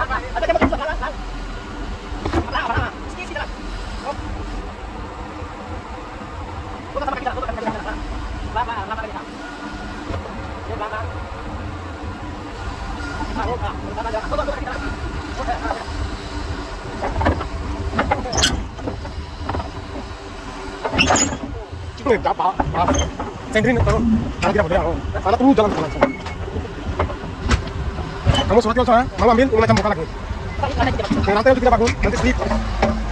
Sendiri itu, karena tidak boleh, karena tunggu jalan langsung. Kamu sholat langsung ya, mau ambil, mau macam buka lagi. Nanti kita bangun, nanti sleep.